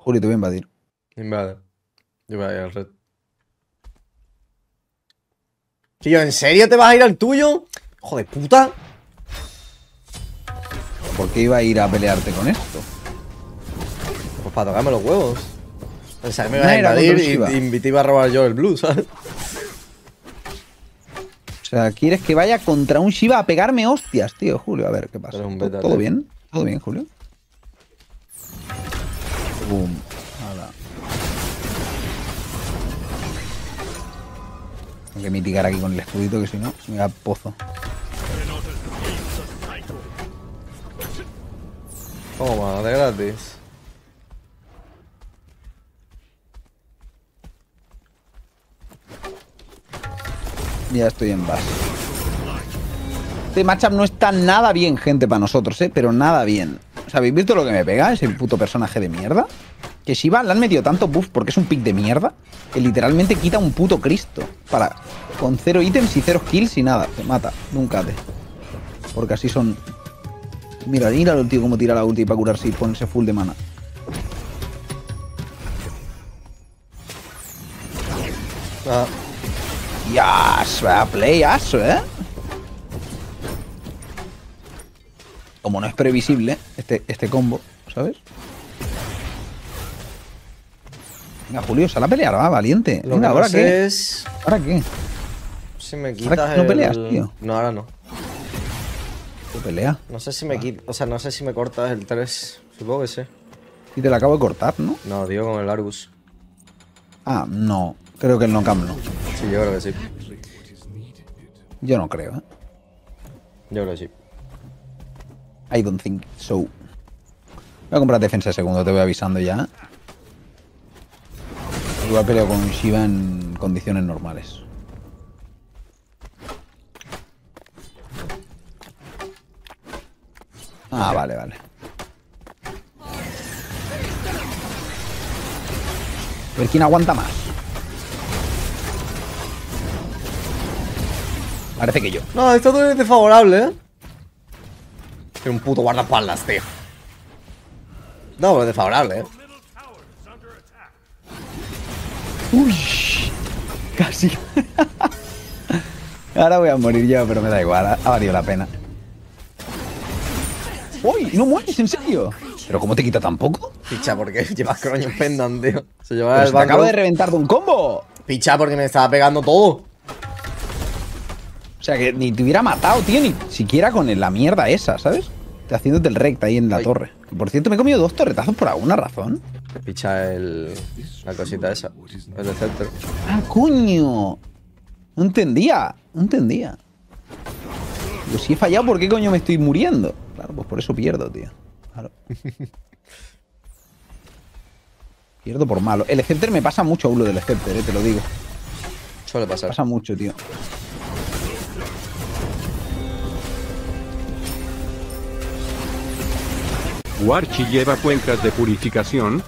Juli, te voy a invadir. Vale. Yo voy a ir al red. Tío, ¿en serio te vas a ir al tuyo? Hijo de puta. ¿Por qué iba a ir a pelearte con esto? Pues para tocarme los huevos. Pensaba que me ibas No, a era invadir contra el Shiva. y te iba a robar yo el blue, ¿sabes? O sea, ¿quieres que vaya contra un Shiva a pegarme hostias, tío? Julio, a ver, ¿qué pasa? Eres un beta, ¿Todo tío. bien? ¿Todo bien, Julio? Boom. Hala. Tengo que mitigar aquí con el escudito, que si no, me da pozo. Toma, de gratis. Ya estoy en base. Este matchup no está nada bien, gente, para nosotros, Pero nada bien. O sea, ¿habéis visto lo que me pega ese puto personaje de mierda? Que Shiva le han metido tanto buff porque es un pick de mierda que literalmente quita un puto Cristo. Con 0 ítems y 0 kills y nada. Te mata. Nunca te. Porque así son. Mira, míralo el tío cómo tira la ulti para curarse y ponerse full de mana. Ah, Yas, va a playazo, Como no es previsible este combo, ¿sabes? Venga, Julio, sal a pelear, va, valiente. lo Venga, que ¿ahora no qué? sé es ¿Ahora qué? si me ¿Ahora quitas que no peleas, tío? No, ahora no. ¿Qué pelea? No sé si me quitas, o sea, no sé si me cortas el 3. Supongo que sí. Y te la acabo de cortar, ¿no? No, digo con el Argus. Ah, no. Creo que el Nocam no. Sí, yo creo que sí. Yo no creo, Yo creo que sí. I don't think so. Voy a comprar defensa de segundo, te voy avisando ya. Igual peleo con Shiva en condiciones normales. Ah, vale, vale. A ver quién aguanta más. Parece que yo. No, esto es totalmente favorable, Soy un puto guardaespaldas, tío. No, pero es desfavorable, Uy, casi. Ahora voy a morir yo, pero me da igual. Ha valido la pena. ¡Uy! ¿No mueres? ¿En serio? ¿Pero cómo te quita tan poco? Picha, porque llevas croño pendant, tío. Se lleva Pero el se te acabo banco. de reventar de un combo. Picha, porque me estaba pegando todo. O sea, que ni te hubiera matado, tío, ni siquiera con la mierda esa, ¿sabes? Te haciéndote el recta ahí en la Ay. torre. Por cierto, me he comido 2 torretazos por alguna razón. Picha la cosita esa. El de centro. ¡Ah, coño! No entendía. No entendía. Digo, si he fallado, ¿por qué coño me estoy muriendo? Claro, pues por eso pierdo, tío. Claro. Pierdo por malo. El Scepter me pasa mucho a uno del Scepter, te lo digo. Suele pasar. Pasa mucho, tío. Warchi lleva cuencas de purificación.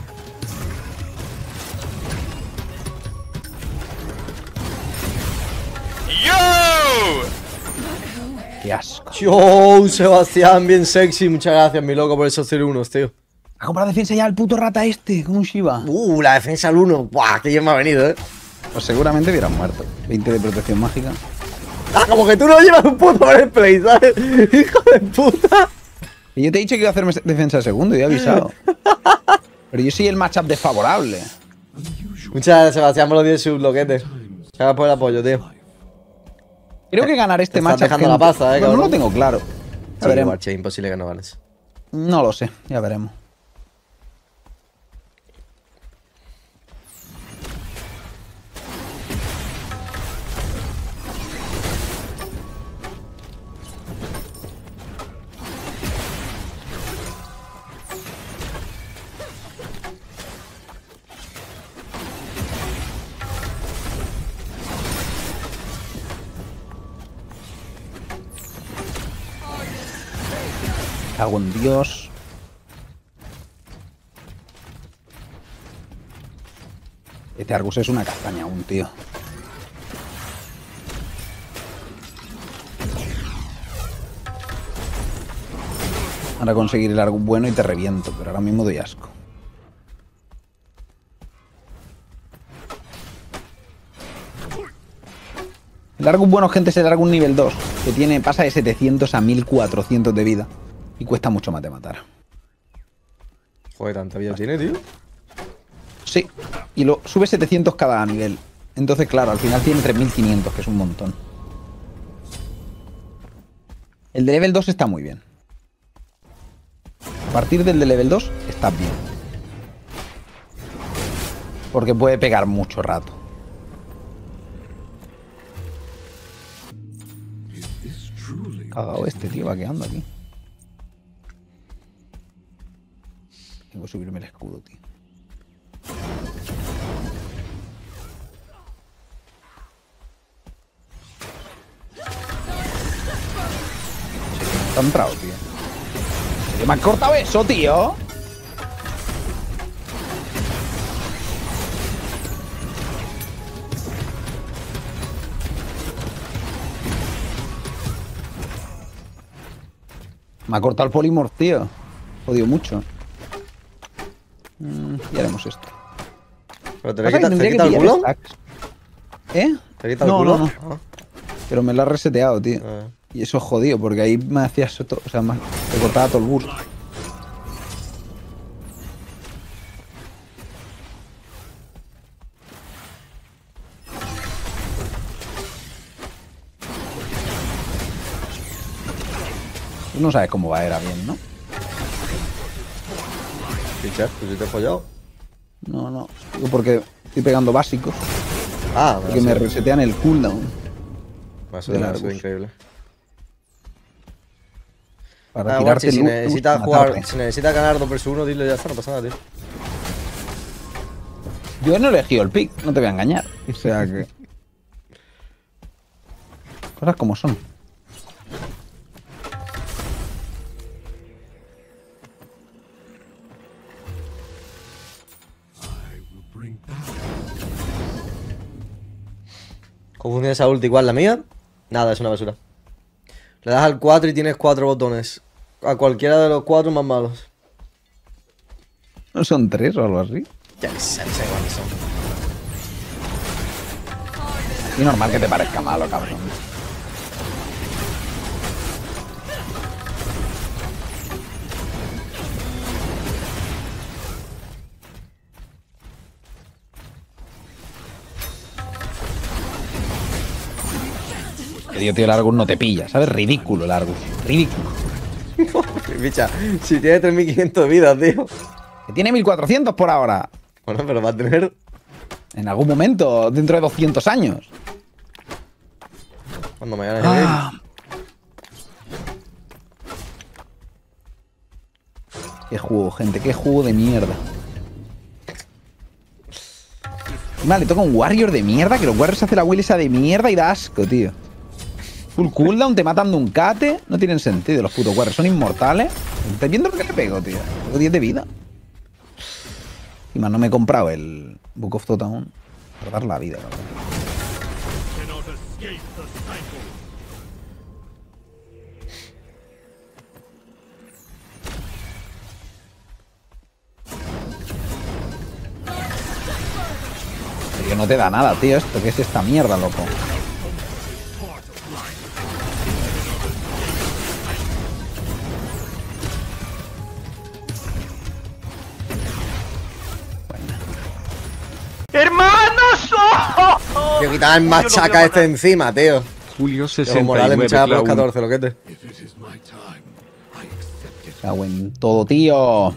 Qué asco. Yo, Sebastián, bien sexy. Muchas gracias, mi loco, por esos 0-1, tío. Ha comprado defensa ya el puto rata este, con un Shiva. La defensa al 1. Buah, que bien me ha venido, Pues seguramente hubieran muerto. 20 de protección mágica. Ah, como que tú no llevas un puto play, ¿sabes? Hijo de puta. Y yo te he dicho que iba a hacerme defensa de segundo y he avisado. Pero yo soy el matchup desfavorable. Muchas gracias, Sebastián, por los 10 subloquetes. Gracias por el apoyo, tío. Creo que ganar este Te estás matchup. dejando la pasta, Bueno, no cabrón. lo tengo claro. Ya Sí, veremos. igual, che, imposible que no ganes. No lo sé, ya veremos. Cago en Dios. Este Argus es una castaña aún, tío. Ahora conseguir el Argus bueno y te reviento, pero ahora mismo doy asco. El Argus bueno, gente, es el Argus nivel 2, que pasa de 700 a 1400 de vida. Y cuesta mucho más de matar. Joder, tanta vida tiene, tío. Sí, y lo sube 700 cada nivel. Entonces, claro, al final tiene 3500, que es un montón. El de level 2 está muy bien. A partir del de level 2 está bien. Porque puede pegar mucho rato. Cagado este, tío, va quedando aquí. Tengo que subirme el escudo, tío. Se me ha entrado, tío. ¿Se me ha cortado eso, tío? Me ha cortado el Polymorph, tío. Jodido mucho. Y haremos esto. ¿Pero te quita el culo? ¿Eh? ¿Te quita el culo? No. Ah. Pero me lo ha reseteado, tío. Ah. Y eso es jodido, porque ahí me hacías todo. O sea, me cortaba todo el burst. Tú no sabes cómo va, era bien, ¿no? Pichar, pues si te he follado. No. Digo porque estoy pegando básicos. Ah, Porque me resetean el cooldown. Eso ha sido increíble. Para Guarchi, tirarte si luz, necesitas matarte. jugar, si necesitas ganar 2 vs 1, dile ya está, no pasa nada, tío. Yo no he elegido el pick, no te voy a engañar. O sea que. Cosas como son. ¿Cómo funciona esa ulti? ¿Igual la mía? Nada, es una basura. Le das al 4 y tienes 4 botones. A cualquiera de los 4 más malos. ¿No son 3 o algo así? Ya que sé cuáles son. Y normal que te parezca malo, cabrón. Tío, el Argus no te pilla, ¿sabes? Ridículo el Argus. Ridículo. Bicha, si tiene 3500 vidas, tío. Que tiene 1400 por ahora. Bueno, pero va a tener. En algún momento, dentro de 200 años. Cuando me ganes el game. Qué juego, gente, qué juego de mierda. Vale, toca un Warrior de mierda, que los Warriors hacen la will esa de mierda y da asco, tío. Full cooldown, te matan de un cate. No tienen sentido los putos Warriors, son inmortales. ¿Estás viendo lo que le pego, tío? Tengo 10 de vida. Y más no me he comprado el Book of Town para dar la vida, cabrón. Pero no te da nada, tío, esto. ¿Qué es esta mierda, loco? ¡Hermanos! Tío, quitaba el machaca este encima, tío. Julio Pero Morales me 69 echaba por los Clown. 14, loquete. Cago en todo, tío.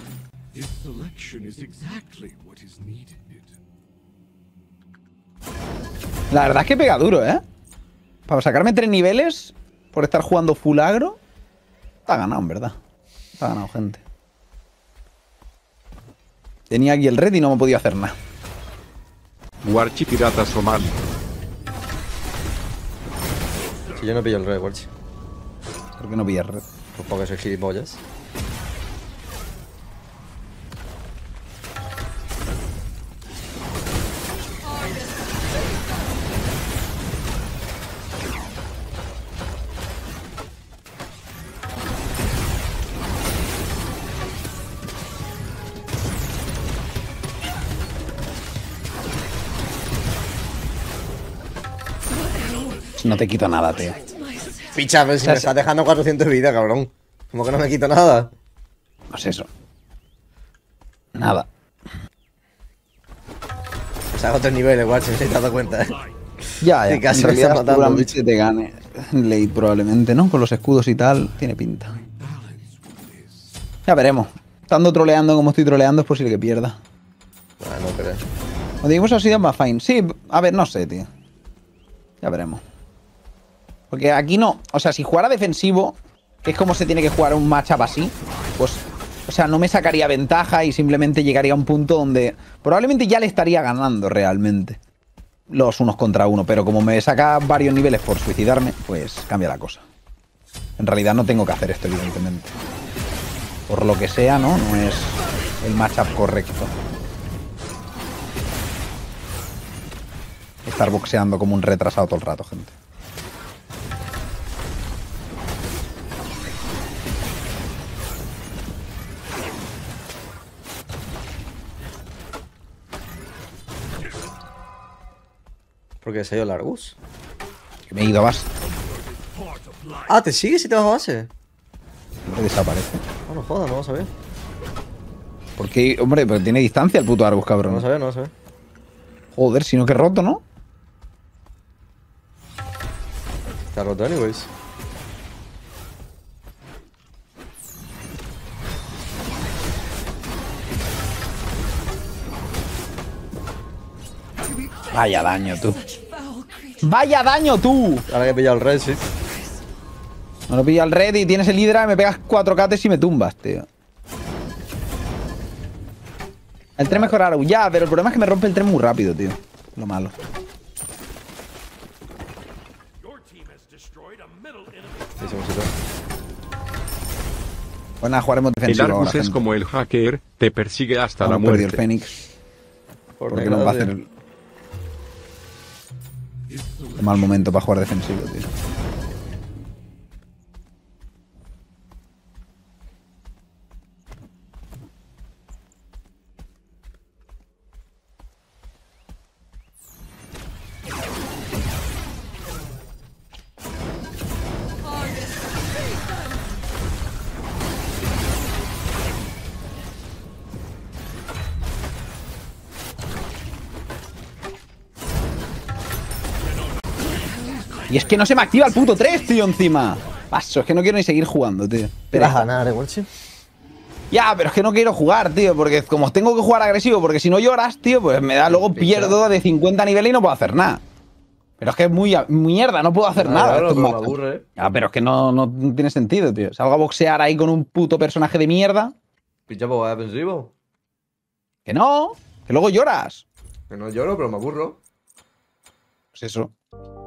La verdad es que pega duro, ¿eh? Para sacarme 3 niveles por estar jugando full agro, está ganado, en verdad. Está ganado, gente. Tenía aquí el red y no me podía hacer nada. Warchi Pirata Somali. Si yo no pillo el red, Warchi. ¿Por qué no pillas red? Pues porque soy gilipollas. No te quito nada, tío. Picha, pero si me estás dejando 400 de vida, cabrón. Como que no me quito nada. No es eso. Nada. Pues hago 3 niveles, guacho, si te has dado cuenta. Ya, Sí, casi en me está realidad matando, seguramente bicho. te gane. Late probablemente, ¿no? Con los escudos y tal, tiene pinta. Ya veremos. Estando troleando como estoy troleando, es posible que pierda. Ah, no creo. Cuando digamos así, va fine. Sí, a ver, no sé, tío. Ya veremos. Porque aquí no... O sea, si jugara defensivo, que es como se tiene que jugar un matchup así, pues... O sea, no me sacaría ventaja y simplemente llegaría a un punto donde... Probablemente ya le estaría ganando realmente. Los unos contra uno. Pero como me saca varios niveles por suicidarme, pues cambia la cosa. En realidad no tengo que hacer esto, evidentemente. Por lo que sea, ¿no? No es el matchup correcto. Estar boxeando como un retrasado todo el rato, gente. ¿Por qué se ha ido Largus? Que me he ido a base. Ah, ¿te sigues si te vas a base? Siempre desaparece. No, no jodas, no vas a ver. Porque, hombre, pero tiene distancia el puto Argus, No cabrón. vas a ver, no vas a ver. Joder, si no que roto, ¿no? Está roto, anyways. Vaya daño, tú. ¡Vaya daño, tú! Ahora que he pillado el red, sí. Me lo pilla el red y tienes el Hydra y me pegas 4 cates y me tumbas, tío. El tren mejorar. Ya, pero el problema es que me rompe el tren muy rápido, tío. Lo malo. Sí, sí, sí. Pues nada, jugaremos El defensivo ahora, Argus es gente. como el hacker, te persigue hasta la Hemos perdido el muerte. Fénix. Por Porque nos va a desgracia. hacer... Un mal momento para jugar defensivo, tío. Y es que no se me activa el puto 3, tío, encima. Paso, es que no quiero ni seguir jugando, tío. Te vas a ganar, guacho. Ya, pero es que no quiero jugar, tío, porque como tengo que jugar agresivo, porque si no lloras, tío, pues me da, luego pierdo de 50 niveles y no puedo hacer nada. Pero es que es muy mierda, no puedo hacer nada. Claro, Esto es pero me más- aburre. Ya, pero es que no tiene sentido, tío. Salgo a boxear ahí con un puto personaje de mierda. Picha, pues vaya defensivo. Que no, que luego lloras. Que no lloro, pero me aburro. Pues eso.